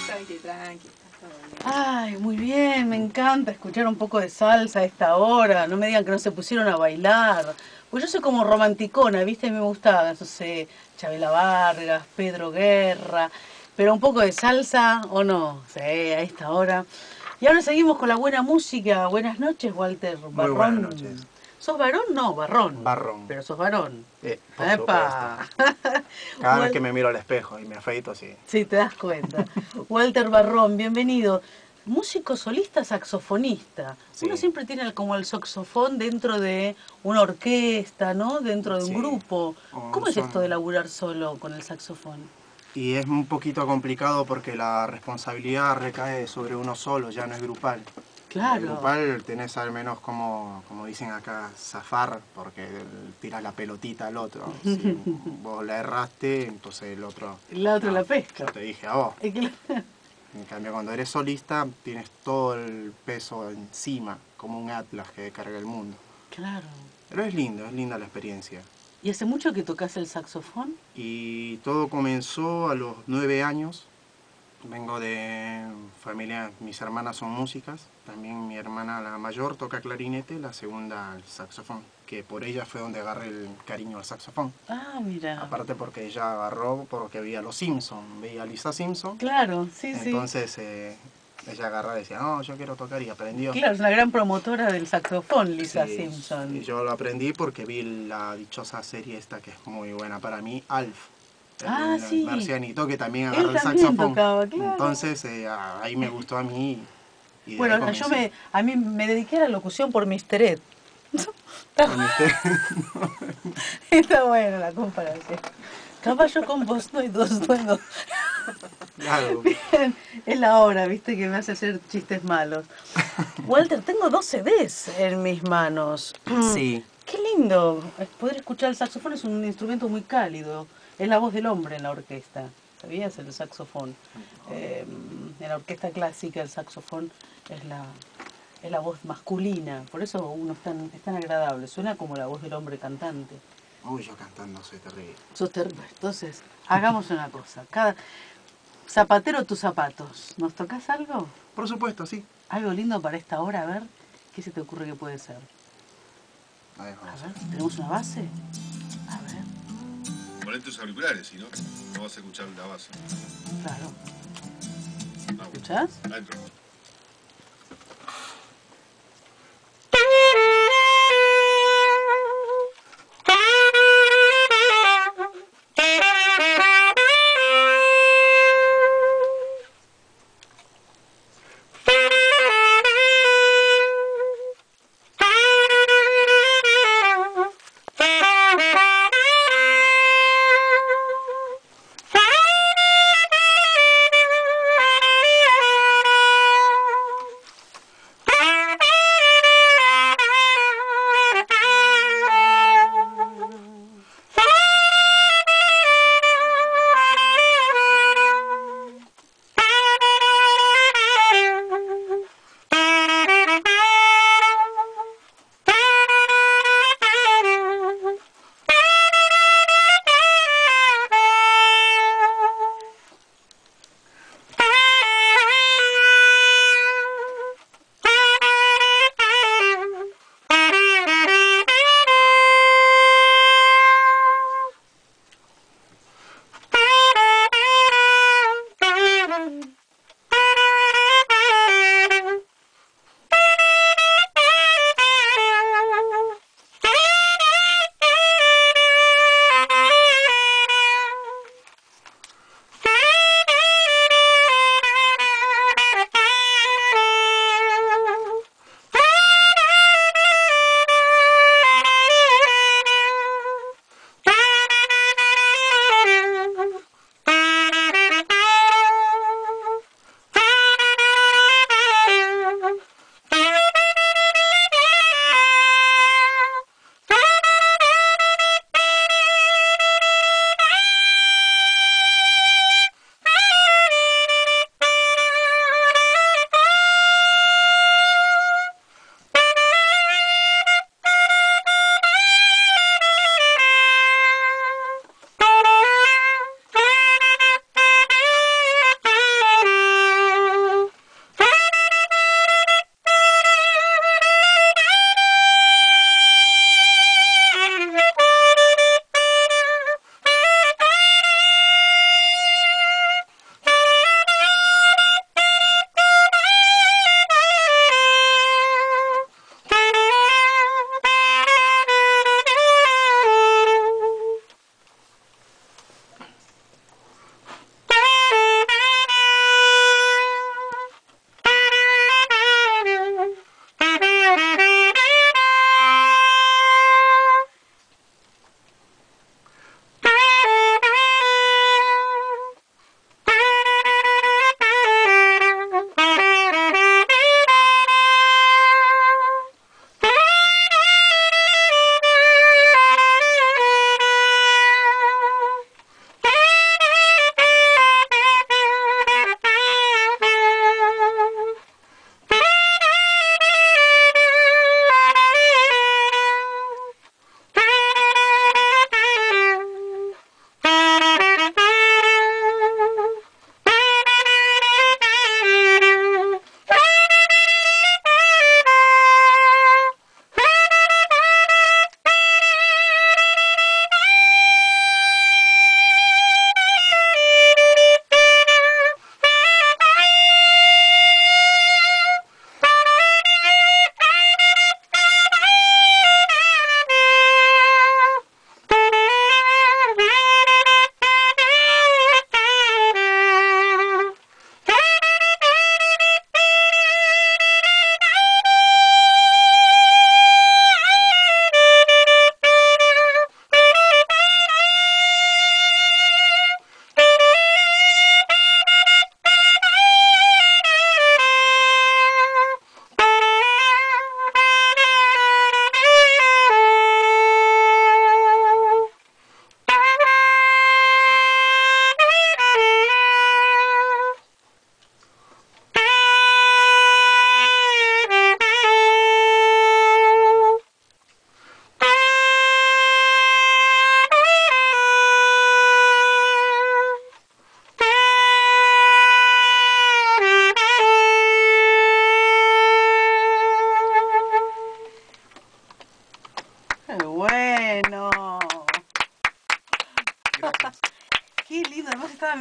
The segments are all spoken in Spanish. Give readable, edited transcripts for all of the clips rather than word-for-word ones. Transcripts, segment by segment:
Tranqui, tranqui, está todo bien. Ay, muy bien, me encanta escuchar un poco de salsa a esta hora. No me digan que no se pusieron a bailar. Pues yo soy como romanticona, ¿viste? A mí me gusta, no sé, Chabela Vargas, Pedro Guerra. Pero un poco de salsa, ¿o no? Sí, a esta hora. Y ahora seguimos con la buena música. Buenas noches, Walter Muy buenas Barrón. noches. ¿Sos varón? No, Barrón. Barrón. Pero sos varón. Por ¡Epa! supuesto. Cada vez Wal- que me miro al espejo y me afeito, sí. Sí, te das cuenta. Walter Barrón, bienvenido. Músico solista, saxofonista. Uno Sí, siempre tiene como el saxofón dentro de una orquesta, ¿no? Dentro de un sí. grupo. ¿Cómo es esto de laburar solo con el saxofón? Y es un poquito complicado porque la responsabilidad recae sobre uno solo, ya no es grupal. Claro. El grupal tenés al menos como dicen acá, zafar, porque tiras la pelotita al otro. Si vos la erraste, entonces el otro... La otra no, la pesca. yo te dije a vos. Es que- En cambio, cuando eres solista, tienes todo el peso encima, como un atlas que carga el mundo. Claro. Pero es linda la experiencia. ¿Y hace mucho que tocas el saxofón? Y todo comenzó a los 9 años. Vengo de familia, mis hermanas son músicas. También mi hermana, la mayor, toca clarinete, la segunda el saxofón. Que por ella fue donde agarré el cariño al saxofón. Ah, mira. Aparte porque ella agarró porque veía Los Simpson, veía a Lisa Simpson. Claro, sí, sí. Entonces ella agarraba y decía, no, yo quiero tocar, y aprendió. Claro, es una gran promotora del saxofón, Lisa Sí, Simpson. y yo lo aprendí porque vi la dichosa serie esta que es muy buena para mí, Alf. Ah, El sí. marcianito que también Él agarra el también saxofón. tocaba, claro. Entonces ahí me gustó a mí. Y de Bueno, ahí comencé. a mí me dediqué a la locución por Mr. Ed. Con este- Está buena la comparación. Caballo con vos no hay dos dueños. Claro. Bien, es la hora, viste, que me hace hacer chistes malos. Walter, tengo 2 CDs en mis manos. Sí, Qué lindo. Poder escuchar el saxofón es un instrumento muy cálido. Es la voz del hombre en la orquesta. ¿Sabías? El saxofón. En la orquesta clásica el saxofón es la voz masculina. Por eso uno es tan agradable. Suena como la voz del hombre cantante. uy, yo cantando soy terrible. Entonces, hagamos una cosa. Cada zapatero tus zapatos. ¿Nos tocas algo? Por supuesto, sí. Algo lindo para esta hora, a ver. ¿Qué se te ocurre que puede ser? A ver, A vamos a ver, ver. ¿tenemos una base? A ver, Poné tus auriculares, si no, no vas a escuchar la base. claro. Vamos, ¿Escuchás? adentro.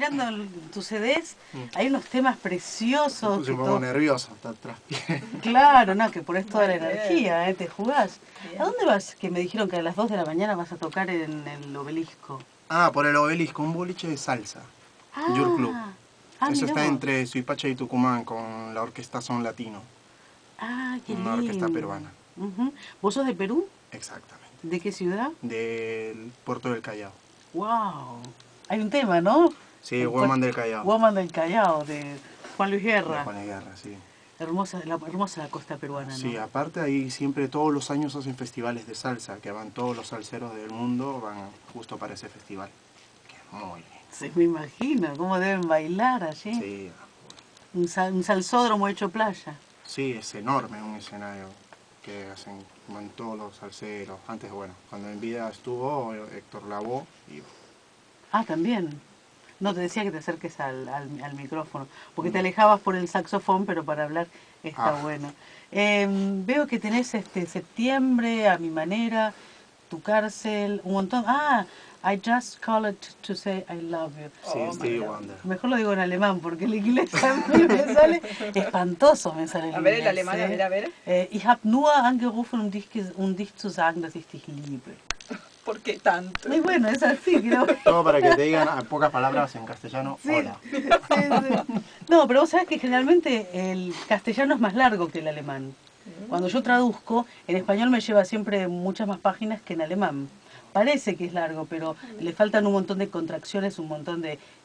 mirando tus CDs, hay unos temas Me preciosos. puse que un poco todo- nervioso, está traspié. Claro, no, que pones toda la Muy bien. energía, te jugás. Bien. ¿A dónde vas? Que me dijeron que a las 2 de la mañana vas a tocar en el Obelisco. Ah, por el Obelisco, un boliche de salsa. Your Club. Eso mirá está vos. entre Suipacha y Tucumán con la orquesta Son Latino. Ah, qué lindo. Una orquesta peruana. Ujú. ¿Vos sos de Perú? Exactamente. ¿De qué ciudad? Del puerto del Callao. ¡Wow! Hay un tema, ¿no? Sí, El Woman puer- del Callao. Woman del Callao, de Juan Luis De Guerra. Juan de Guerra, sí. Hermosa la costa peruana, ¿no? Sí, aparte ahí siempre todos los años hacen festivales de salsa, que van todos los salseros del mundo, van justo para ese festival. Que es muy lindo. Se me imagino cómo deben bailar allí. Sí, Un salsódromo hecho playa. sí, es enorme un escenario que hacen, van todos los salseros. Antes, bueno, cuando en vida estuvo Héctor Lavoe y Ah, también. No, te decía que te acerques al micrófono, porque te alejabas por el saxofón, pero para hablar está Ah. bueno. Veo que tenés septiembre, a mi manera, tu cárcel, un montón. Ah, I just called to say I love you. sí, Oh, Stevie my God. Wonder. Mejor lo digo en alemán, porque el inglés a mí me sale espantoso, me sale el A ver, el inglés, alemán, a ver. Ich habe nur angerufen, um dich zu sagen, dass ich dich liebe. ¿Por qué tanto? Muy bueno, es así, creo. Todo para que te digan a pocas palabras en castellano, Sí, hola. sí, sí. No, pero vos sabés que generalmente el castellano es más largo que el alemán. Cuando yo traduzco, en español me lleva siempre muchas más páginas que en alemán. Parece que es largo, pero le faltan un montón de contracciones, un montón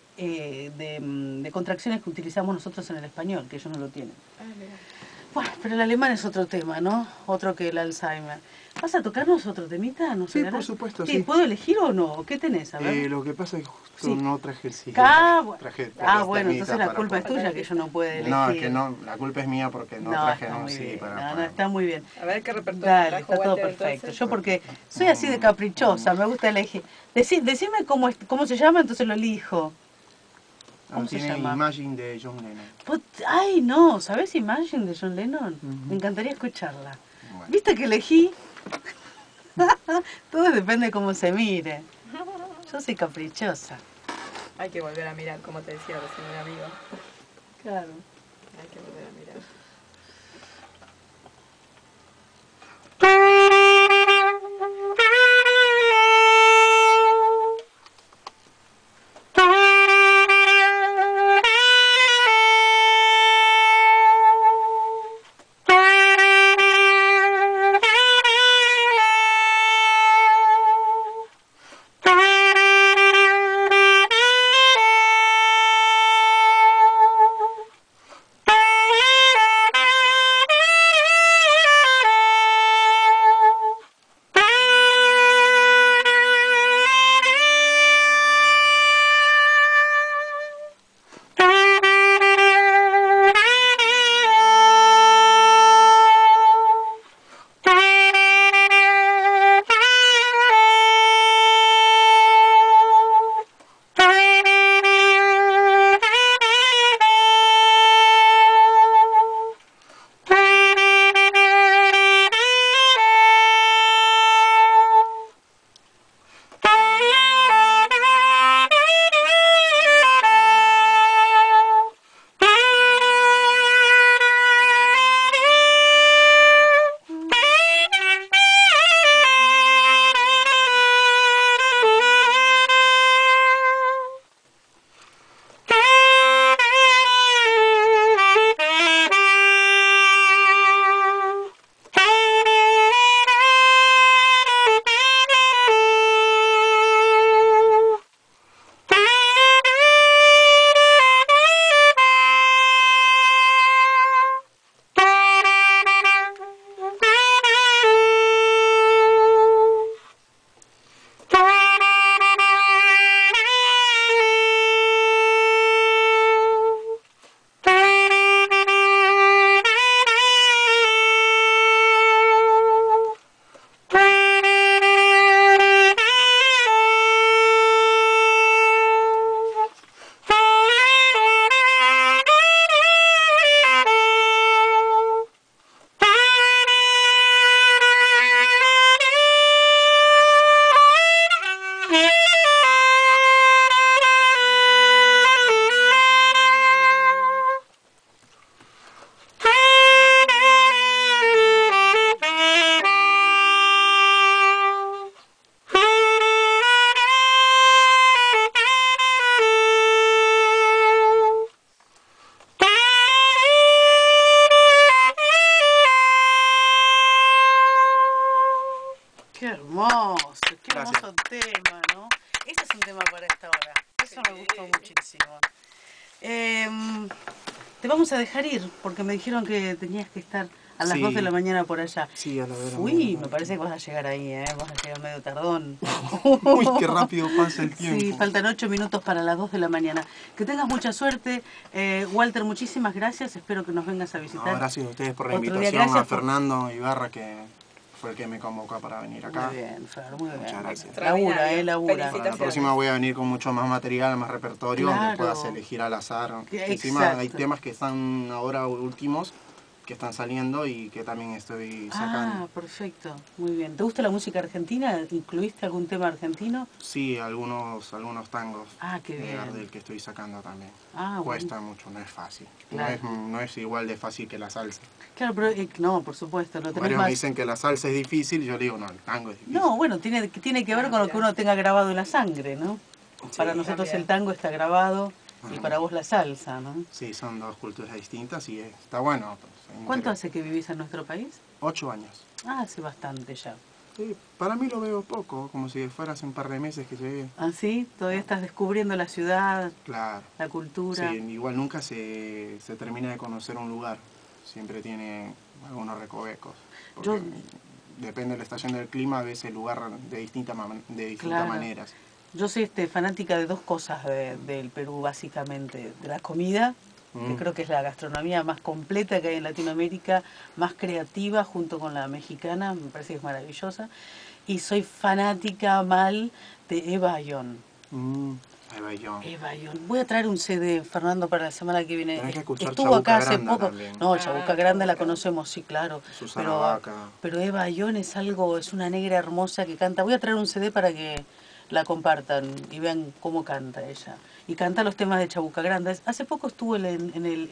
de contracciones que utilizamos nosotros en el español, que ellos no lo tienen. Ah, mira. Bueno, pero el alemán es otro tema, ¿no? Otro que el Alzheimer. ¿Vas a tocarnos otro temita? ¿Nos Sí, regalás? por supuesto, Sí, sí. ¿puedo elegir o no? ¿Qué tenés? A ver. Lo que pasa es que justo Sí. no traje el CD. Bueno. Traje pocas Bueno, temitas entonces la para culpa es poder- tuya que yo no puedo elegir. No, es que no, la culpa es mía porque no traje está un muy CD bien. para No, poder- está muy bien. A ver qué repertorio Dale, trajo está todo Walter, perfecto. entonces. Yo porque soy así de caprichosa, me gusta elegir. Decime cómo se llama, entonces lo elijo. ¿Cómo se tiene llama? Imagine de John Lennon. Ay, no, ¿sabes Imagine de John Lennon? Ujú. Me encantaría escucharla. Bueno. ¿Viste que elegí? Todo depende de cómo se mire. Yo soy caprichosa. Hay que volver a mirar, como te decía recién un amigo. Claro. Hay que volver a mirar. Thank you. te vamos a dejar ir, porque me dijeron que tenías que estar a las Sí. 2 de la mañana por allá. Sí, a la vera. Uy, me parece que vas a llegar ahí, vas a llegar medio tardón. Uy, qué rápido pasa el tiempo. Sí, faltan 8 minutos para las 2 de la mañana. Que tengas mucha suerte. Walter, muchísimas gracias. Espero que nos vengas a No, visitar. gracias a ustedes por la Otro día, invitación, gracias a por- Fernando Ibarra, que fue el que me convocó para venir acá. Muy bien, Fer, muy bien. Muchas gracias. Labura, labura. Para la Felicitaciones. próxima voy a venir con mucho más material, más repertorio, Claro. donde puedas elegir al azar. Que- Encima hay exacto. temas que están ahora últimos, que están saliendo y que también estoy Ah, sacando. perfecto. Muy bien. ¿Te gusta la música argentina? ¿Incluiste algún tema argentino? Sí, algunos tangos Ah, qué de bien. Gardel que estoy sacando también. Ah, Cuesta mucho, no es fácil. Claro. No es igual de fácil que la salsa. Claro, pero no, por supuesto, lo tenés Varios me más... dicen que la salsa es difícil y yo le digo, no, el tango es difícil. No, bueno, tiene que ver con lo que uno tenga grabado en la sangre, ¿no? Para nosotros también. el tango está grabado y Ajá. para vos la salsa, ¿no? Sí, son dos culturas distintas y está bueno. Pues, ¿Cuánto hace que vivís en nuestro país? 8 años. Ah, hace bastante ya. Sí, para mí lo veo poco, como si fuera hace un par de meses que llegué. ¿Ah, sí? ¿Todavía estás descubriendo la ciudad, Claro. la cultura? Sí, igual nunca se termina de conocer un lugar. Siempre tiene algunos recovecos. Porque Yo- depende de la estación del clima, ves el lugar de distintas Claro. maneras. Yo soy fanática de dos cosas del Perú, básicamente. De la comida, que Mm. creo que es la gastronomía más completa que hay en Latinoamérica, más creativa junto con la mexicana, me parece que es maravillosa. Y soy fanática mal de Eva Ayón. Ahí va yo. Eva Ayón. Voy a traer un CD, Fernando, para la semana que viene. Tenés que escuchar Estuvo acá Chabuca hace Granda poco. también. No, Chabuca Granda la Chabuca. conocemos, sí, claro. Susana Vaca. Pero Eva Ayón es algo, es una negra hermosa que canta. Voy a traer un CD para que la compartan y vean cómo canta ella. Y canta los temas de Chabuca Granda. Hace poco estuvo en el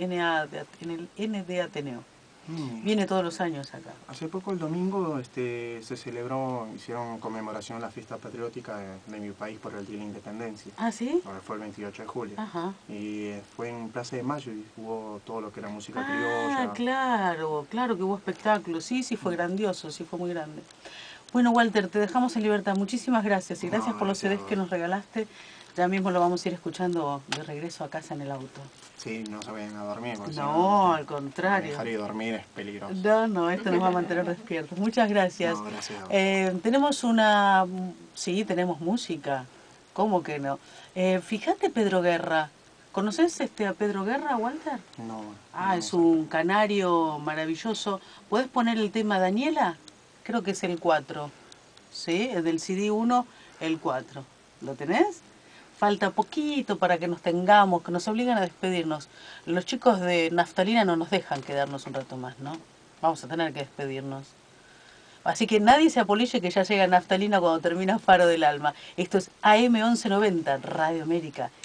ND Ateneo. Viene todos los años acá. Hace poco el domingo se celebró, hicieron conmemoración la fiesta patriótica de mi país por el Día de la Independencia. ¿Ah, sí? Ahora fue el 28 de julio. Ajá. Y fue en Plaza de Mayo y hubo todo lo que era música Ah, criolla. claro, claro que hubo espectáculos. Sí, sí, fue grandioso, sí, fue muy grande. Bueno, Walter, te dejamos en libertad. Muchísimas gracias y gracias No, por los gracias a CDs vos. que nos regalaste. Ya mismo lo vamos a ir escuchando de regreso a casa en el auto. Sí, no se vayan a dormir. porque si No, al contrario. Dejar de dormir es peligroso. No, esto nos va a mantener despiertos. Muchas gracias. No, gracias a vos. Tenemos sí, tenemos música. ¿Cómo que no? Fíjate Pedro Guerra. ¿Conoces a Pedro Guerra, Walter? No, Ah, no es sé. un canario maravilloso. ¿Puedes poner el tema Daniela? Creo que es el 4. ¿Sí? Es del CD 1, el 4. ¿Lo tenés? Falta poquito para que nos tengamos, que nos obligan a despedirnos. Los chicos de Naftalina no nos dejan quedarnos un rato más, ¿no? Vamos a tener que despedirnos. Así que nadie se apolille que ya llega Naftalina cuando termina Faro del Alma. Esto es AM 1190, Radio América,